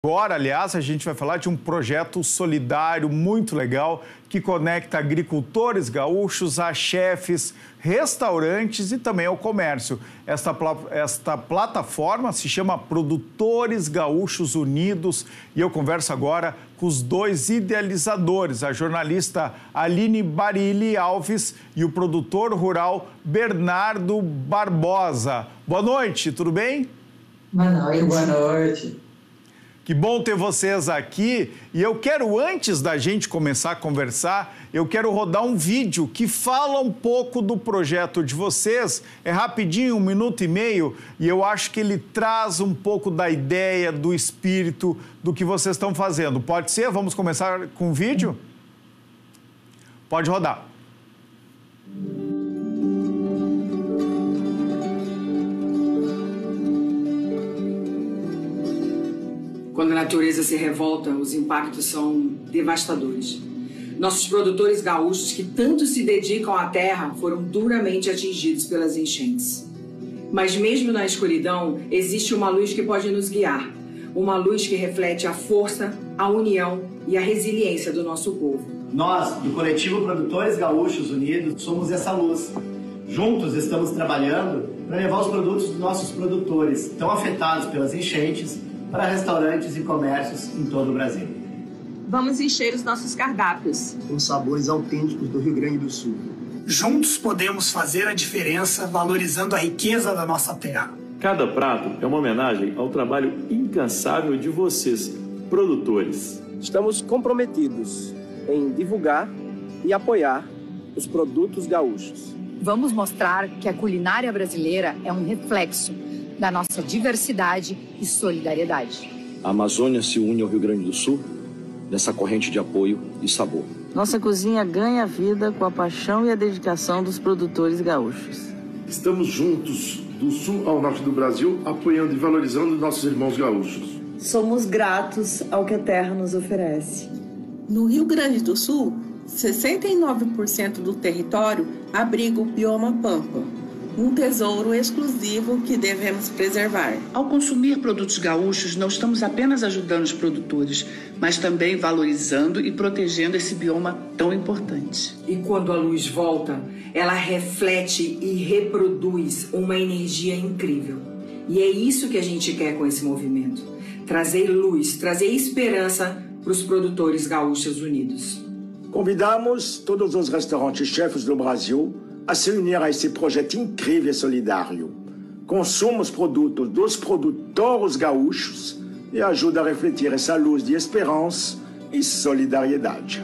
Agora, aliás, a gente vai falar de um projeto solidário muito legal que conecta agricultores gaúchos a chefes, restaurantes e também ao comércio. Esta plataforma se chama Produtores Gaúchos Unidos e eu converso agora com os dois idealizadores, a jornalista Aline Barilli Alves e o produtor rural Bernardo Barbosa. Boa noite, tudo bem? Boa noite. Boa noite. Que bom ter vocês aqui e eu quero, antes da gente começar a conversar, eu quero rodar um vídeo que fala um pouco do projeto de vocês. É rapidinho, 1 minuto e meio, e eu acho que ele traz um pouco da ideia, do espírito do que vocês estão fazendo. Pode ser? Vamos começar com o vídeo? Pode rodar. Quando a natureza se revolta, os impactos são devastadores. Nossos produtores gaúchos, que tanto se dedicam à terra, foram duramente atingidos pelas enchentes. Mas mesmo na escuridão, existe uma luz que pode nos guiar. Uma luz que reflete a força, a união e a resiliência do nosso povo. Nós, do coletivo Produtores Gaúchos Unidos, somos essa luz. Juntos estamos trabalhando para levar os produtos dos nossos produtores, tão afetados pelas enchentes, para restaurantes e comércios em todo o Brasil. Vamos encher os nossos cardápios com sabores autênticos do Rio Grande do Sul. Juntos podemos fazer a diferença valorizando a riqueza da nossa terra. Cada prato é uma homenagem ao trabalho incansável de vocês, produtores. Estamos comprometidos em divulgar e apoiar os produtos gaúchos. Vamos mostrar que a culinária brasileira é um reflexo da nossa diversidade e solidariedade. A Amazônia se une ao Rio Grande do Sul nessa corrente de apoio e sabor. Nossa cozinha ganha vida com a paixão e a dedicação dos produtores gaúchos. Estamos juntos, do sul ao norte do Brasil, apoiando e valorizando nossos irmãos gaúchos. Somos gratos ao que a terra nos oferece. No Rio Grande do Sul, 69% do território abriga o bioma Pampa, um tesouro exclusivo que devemos preservar. Ao consumir produtos gaúchos, não estamos apenas ajudando os produtores, mas também valorizando e protegendo esse bioma tão importante. E quando a luz volta, ela reflete e reproduz uma energia incrível. E é isso que a gente quer com esse movimento. Trazer luz, trazer esperança para os produtores gaúchos unidos. Convidamos todos os restaurantes-chefes do Brasil a se unir a esse projeto incrível e solidário. Consuma os produtos dos produtores gaúchos e ajude a refletir essa luz de esperança e solidariedade.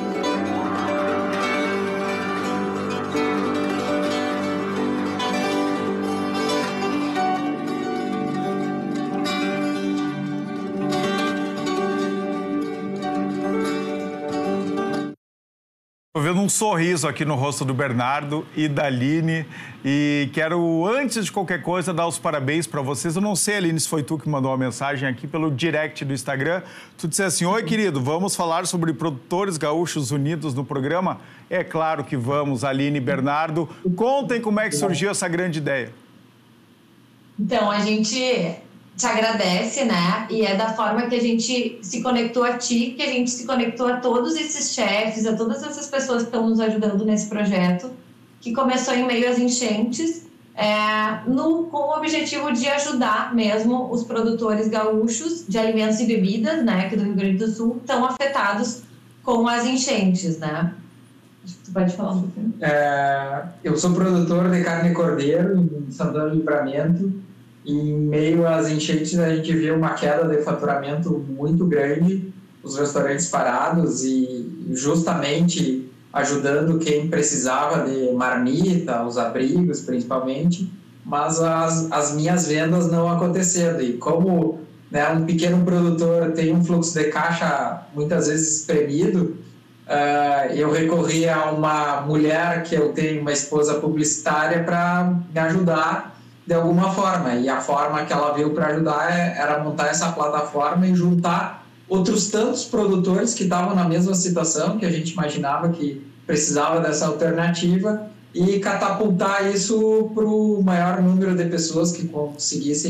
Estou vendo um sorriso aqui no rosto do Bernardo e da Aline e quero, antes de qualquer coisa, dar os parabéns para vocês. Eu não sei, Aline, se foi tu que mandou uma mensagem aqui pelo direct do Instagram. Tu disse assim: oi, querido, vamos falar sobre Produtores Gaúchos Unidos no programa? É claro que vamos, Aline e Bernardo. Contem como é que surgiu essa grande ideia. Então, a gente te agradece, né? E é da forma que a gente se conectou a ti, que a gente se conectou a todos esses chefes, a todas essas pessoas que estão nos ajudando nesse projeto, que começou em meio às enchentes, com o objetivo de ajudar mesmo os produtores gaúchos de alimentos e bebidas, né, aqui do Rio Grande do Sul, tão afetados com as enchentes, né? Acho que tu pode falar um pouquinho. Eu sou produtor de carne e cordeiro em Santana do Livramento. Em meio às enchentes, a gente viu uma queda de faturamento muito grande, os restaurantes parados e justamente ajudando quem precisava de marmita, os abrigos principalmente, mas as minhas vendas não acontecendo. E como, né, um pequeno produtor tem um fluxo de caixa muitas vezes espremido, eu recorri a uma mulher que eu tenho, uma esposa publicitária, para me ajudar de alguma forma, e a forma que ela veio para ajudar era montar essa plataforma e juntar outros tantos produtores que estavam na mesma situação, que a gente imaginava que precisava dessa alternativa, e catapultar isso para o maior número de pessoas que conseguissem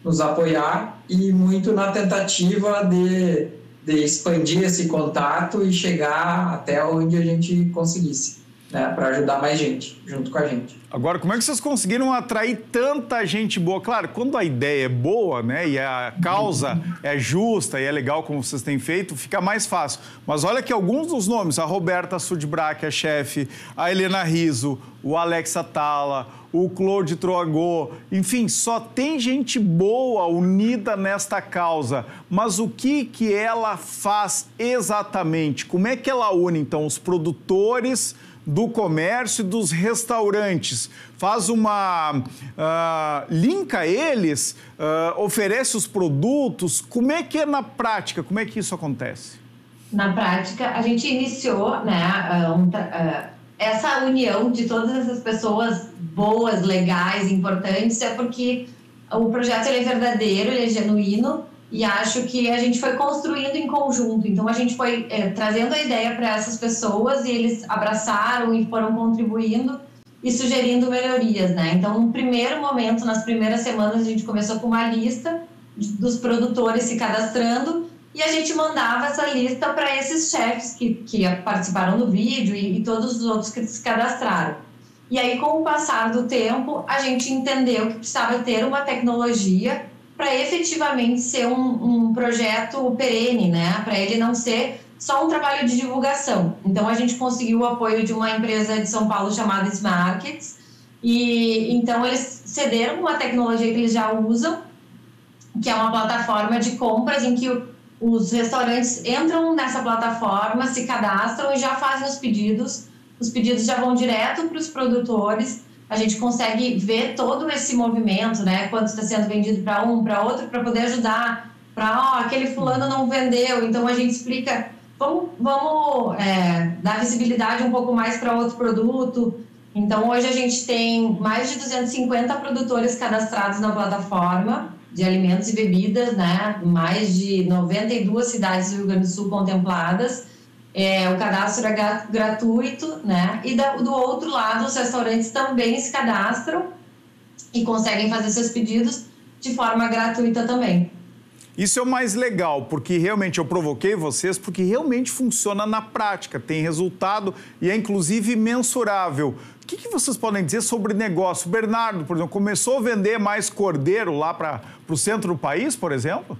nos apoiar e muito na tentativa de expandir esse contato e chegar até onde a gente conseguisse, né, para ajudar mais gente junto com a gente. Agora, como é que vocês conseguiram atrair tanta gente boa? Claro, quando a ideia é boa, né, e a causa é justa e é legal como vocês têm feito, fica mais fácil. Mas olha que alguns dos nomes, a Roberta Sudbrack, a chefe, a Helena Rizzo, o Alex Atala, o Claude Troagô, enfim, só tem gente boa unida nesta causa. Mas o que ela faz exatamente? Como é que ela une, então, os produtores do comércio e dos restaurantes? Faz uma... linka eles, oferece os produtos. Como é que é na prática? Como é que isso acontece? Na prática, a gente iniciou, né, essa união de todas essas pessoas boas, legais, importantes, é porque o projeto ele é verdadeiro, ele é genuíno, e acho que a gente foi construindo em conjunto. Então, a gente foi trazendo a ideia para essas pessoas e eles abraçaram e foram contribuindo e sugerindo melhorias, né? Então, no primeiro momento, nas primeiras semanas, a gente começou com uma lista dos produtores se cadastrando e a gente mandava essa lista para esses chefes que participaram do vídeo e todos os outros que se cadastraram. E aí, com o passar do tempo, a gente entendeu que precisava ter uma tecnologia para efetivamente ser um projeto perene, né? Para ele não ser só um trabalho de divulgação. Então, a gente conseguiu o apoio de uma empresa de São Paulo chamada Smarkets, e então eles cederam uma tecnologia que eles já usam, que é uma plataforma de compras em que os restaurantes entram nessa plataforma, se cadastram e já fazem os pedidos já vão direto para os produtores. A gente consegue ver todo esse movimento, né? Quanto está sendo vendido para um, para outro, para poder ajudar. Aquele fulano não vendeu, então a gente explica, vamos dar visibilidade um pouco mais para outro produto. Então, hoje a gente tem mais de 250 produtores cadastrados na plataforma de alimentos e bebidas, né? Mais de 92 cidades do Rio Grande do Sul contempladas. O cadastro é gratuito, né? E do outro lado, os restaurantes também se cadastram e conseguem fazer seus pedidos de forma gratuita também. Isso é o mais legal, porque realmente eu provoquei vocês, porque realmente funciona na prática, tem resultado e é inclusive mensurável. O que vocês podem dizer sobre negócio? O Bernardo, por exemplo, começou a vender mais cordeiro lá para o centro do país, por exemplo?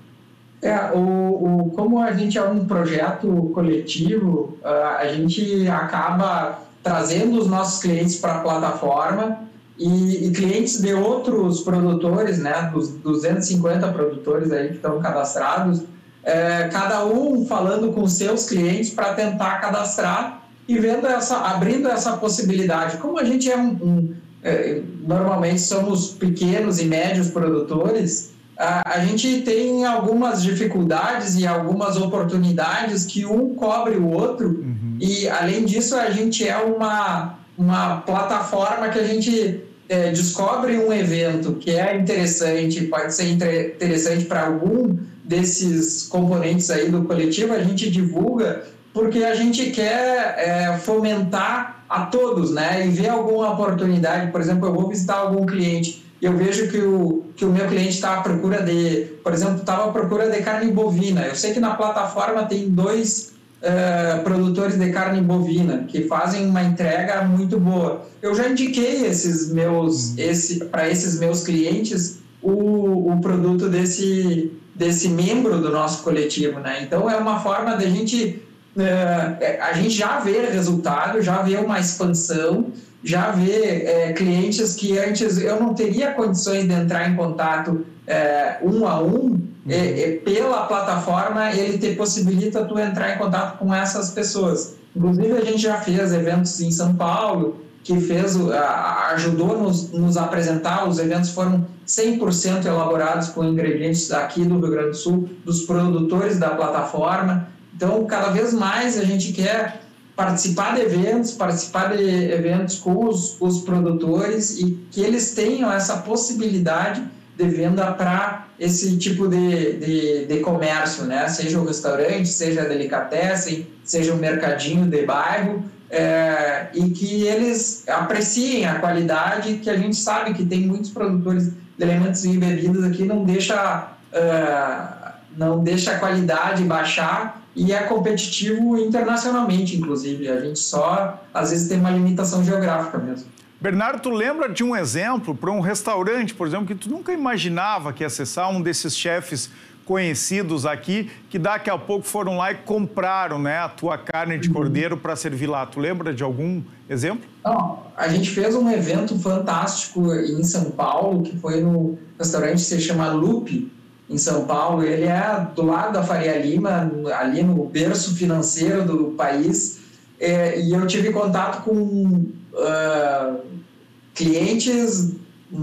Como a gente é um projeto coletivo, a gente acaba trazendo os nossos clientes para a plataforma e clientes de outros produtores, né, dos 250 produtores aí que estão cadastrados, cada um falando com seus clientes para tentar cadastrar e abrindo essa possibilidade. Como a gente normalmente somos pequenos e médios produtores, a gente tem algumas dificuldades e algumas oportunidades que um cobre o outro. E, além disso, a gente é uma plataforma que a gente descobre um evento que é interessante, pode ser interessante para algum desses componentes aí do coletivo, a gente divulga porque a gente quer fomentar a todos, né? E ver alguma oportunidade. Por exemplo, eu vou visitar algum cliente e eu vejo que o meu cliente está à procura estava à procura de carne bovina. Eu sei que na plataforma tem 2 produtores de carne bovina que fazem uma entrega muito boa. Eu já indiquei para esses meus clientes o produto desse membro do nosso coletivo, né? Então é uma forma de a gente já vê resultado, já vê uma expansão, já vê clientes que antes eu não teria condições de entrar em contato um a um. Pela plataforma, ele te possibilita tu entrar em contato com essas pessoas. Inclusive, a gente já fez eventos em São Paulo, que ajudou nos apresentar. Os eventos foram 100% elaborados com ingredientes aqui do Rio Grande do Sul, dos produtores da plataforma. Então, cada vez mais a gente quer participar de eventos com os produtores e que eles tenham essa possibilidade de venda para esse tipo de comércio, né? Seja o restaurante, seja a delicatessen, seja o mercadinho de bairro, e que eles apreciem a qualidade, que a gente sabe que tem muitos produtores de alimentos e bebidas aqui não deixa a qualidade baixar e é competitivo internacionalmente, inclusive. A gente só, às vezes, tem uma limitação geográfica mesmo. Bernardo, tu lembra de um exemplo para um restaurante, por exemplo, que tu nunca imaginava que ia acessar, um desses chefes conhecidos aqui, que daqui a pouco foram lá e compraram, né, a tua carne de cordeiro para servir lá? Tu lembra de algum exemplo? Não, a gente fez um evento fantástico em São Paulo, que foi no restaurante que se chama Lupe, em São Paulo. Ele é do lado da Faria Lima, ali no berço financeiro do país, e eu tive contato com clientes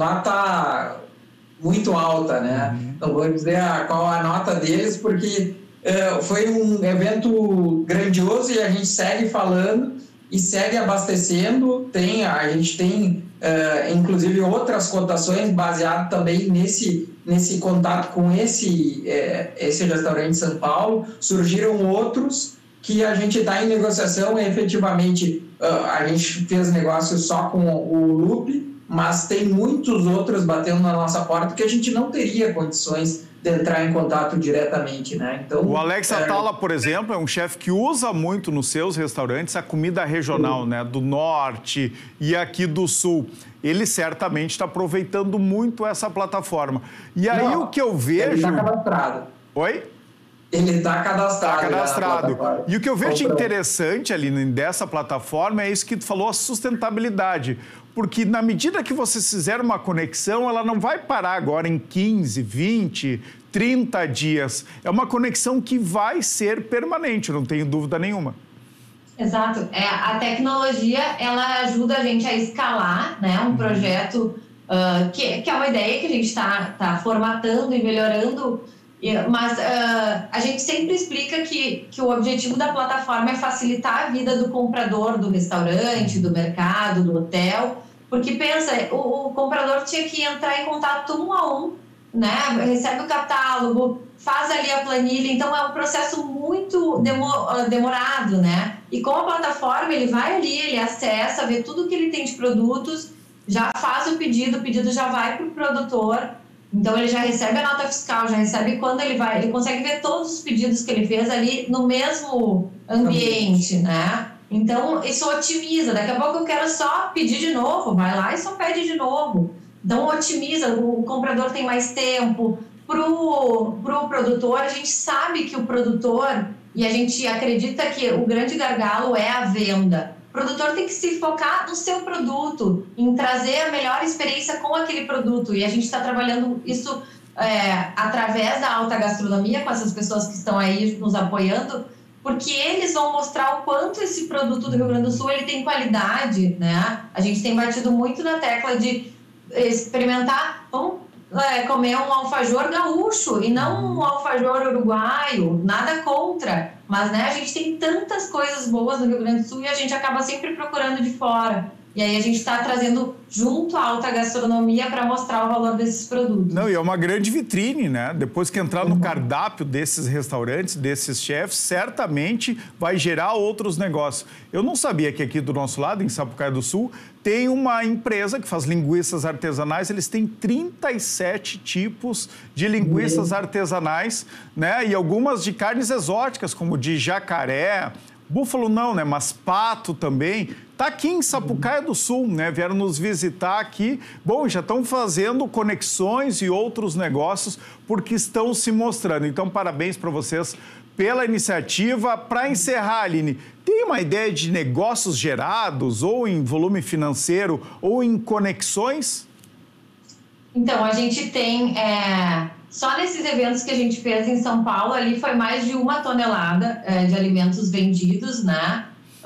nota muito alta, né? Não vou dizer qual a nota deles, porque foi um evento grandioso e a gente segue falando e segue abastecendo. A gente tem, inclusive, outras cotações baseado também nesse contato com esse restaurante em São Paulo. Surgiram outros que a gente está em negociação. Efetivamente, a gente fez negócio só com o Lupe, mas tem muitos outros batendo na nossa porta que a gente não teria condições de entrar em contato diretamente, né? Então, o Alex Atala, por exemplo, é um chefe que usa muito nos seus restaurantes a comida regional, né? Do norte e aqui do sul. Ele certamente está aproveitando muito essa plataforma. E aí o que eu vejo... Ele está cadastrado. Oi? Ele está cadastrado. Está cadastrado. E o que eu vejo interessante ali dessa plataforma é isso que tu falou, a sustentabilidade. Porque na medida que você fizer uma conexão, ela não vai parar agora em 15, 20, 30 dias. É uma conexão que vai ser permanente, não tenho dúvida nenhuma. Exato. A tecnologia, ela ajuda a gente a escalar, né, um projeto que é uma ideia que a gente está formatando e melhorando. Mas a gente sempre explica que o objetivo da plataforma é facilitar a vida do comprador do restaurante, do mercado, do hotel, porque pensa, o comprador tinha que entrar em contato 1 a 1, né? Recebe o catálogo, faz ali a planilha, então é um processo muito demorado, né? E com a plataforma ele vai ali, ele acessa, vê tudo que ele tem de produtos, já faz o pedido já vai para o produtor. Então, ele já recebe a nota fiscal, já recebe quando ele vai... Ele consegue ver todos os pedidos que ele fez ali no mesmo ambiente, né? Então, isso otimiza. Daqui a pouco eu quero só pedir de novo. Vai lá e só pede de novo. Então, otimiza. O comprador tem mais tempo. Pro produtor, a gente sabe que o produtor... E a gente acredita que o grande gargalo é a venda. O produtor tem que se focar no seu produto, em trazer a melhor experiência com aquele produto. E a gente está trabalhando isso através da alta gastronomia, com essas pessoas que estão aí nos apoiando, porque eles vão mostrar o quanto esse produto do Rio Grande do Sul ele tem qualidade, né? A gente tem batido muito na tecla de experimentar, vamos comer um alfajor gaúcho e não um alfajor uruguaio, nada contra. Mas, né, a gente tem tantas coisas boas no Rio Grande do Sul e a gente acaba sempre procurando de fora. E aí a gente está trazendo junto a alta gastronomia para mostrar o valor desses produtos. Não, e é uma grande vitrine, né? Depois que entrar no cardápio desses restaurantes, desses chefes, certamente vai gerar outros negócios. Eu não sabia que aqui do nosso lado, em Sapucaia do Sul, tem uma empresa que faz linguiças artesanais. Eles têm 37 tipos de linguiças artesanais, né? E algumas de carnes exóticas, como de jacaré, búfalo não, né? Mas pato também. Está aqui em Sapucaia do Sul, né? Vieram nos visitar aqui. Bom, já estão fazendo conexões e outros negócios porque estão se mostrando. Então, parabéns para vocês pela iniciativa. Para encerrar, Aline, tem uma ideia de negócios gerados ou em volume financeiro ou em conexões? Então, a gente tem... Só nesses eventos que a gente fez em São Paulo, ali foi mais de 1 tonelada de alimentos vendidos, né?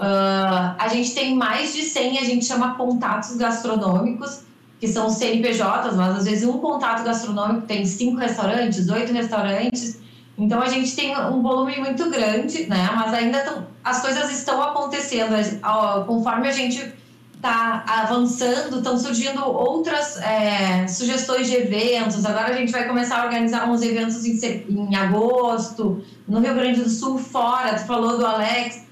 A gente tem mais de 100, a gente chama contatos gastronômicos, que são CNPJs, mas às vezes um contato gastronômico tem 5 restaurantes, 8 restaurantes. Então, a gente tem um volume muito grande, né? Mas ainda as coisas estão acontecendo. Conforme a gente está avançando, estão surgindo outras sugestões de eventos. Agora a gente vai começar a organizar uns eventos em agosto, no Rio Grande do Sul, fora. Tu falou do Alex,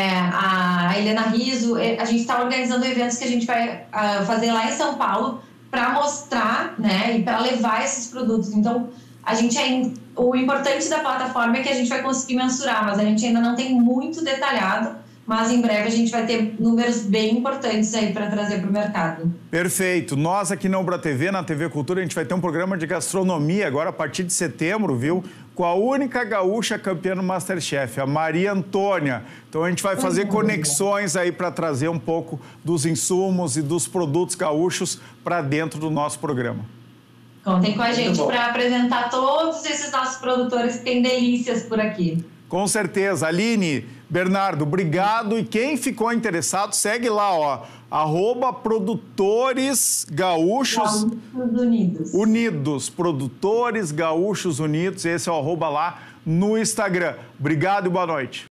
a Helena Riso. A gente está organizando eventos que a gente vai fazer lá em São Paulo para mostrar, né, e para levar esses produtos. Então, o importante da plataforma é que a gente vai conseguir mensurar, mas a gente ainda não tem muito detalhado, mas em breve a gente vai ter números bem importantes aí para trazer para o mercado. Perfeito. Nós aqui na Ubra TV, na TV Cultura, a gente vai ter um programa de gastronomia agora a partir de setembro, viu? Com a única gaúcha campeã no MasterChef, a Maria Antônia. Então a gente vai fazer conexões aí para trazer um pouco dos insumos e dos produtos gaúchos para dentro do nosso programa. Contem com a gente para apresentar todos esses nossos produtores que têm delícias por aqui. Com certeza. Aline, Bernardo, obrigado. E quem ficou interessado, segue lá, ó, @Produtores Gaúchos Unidos. Produtores Gaúchos Unidos. Esse é o @ lá no Instagram. Obrigado e boa noite.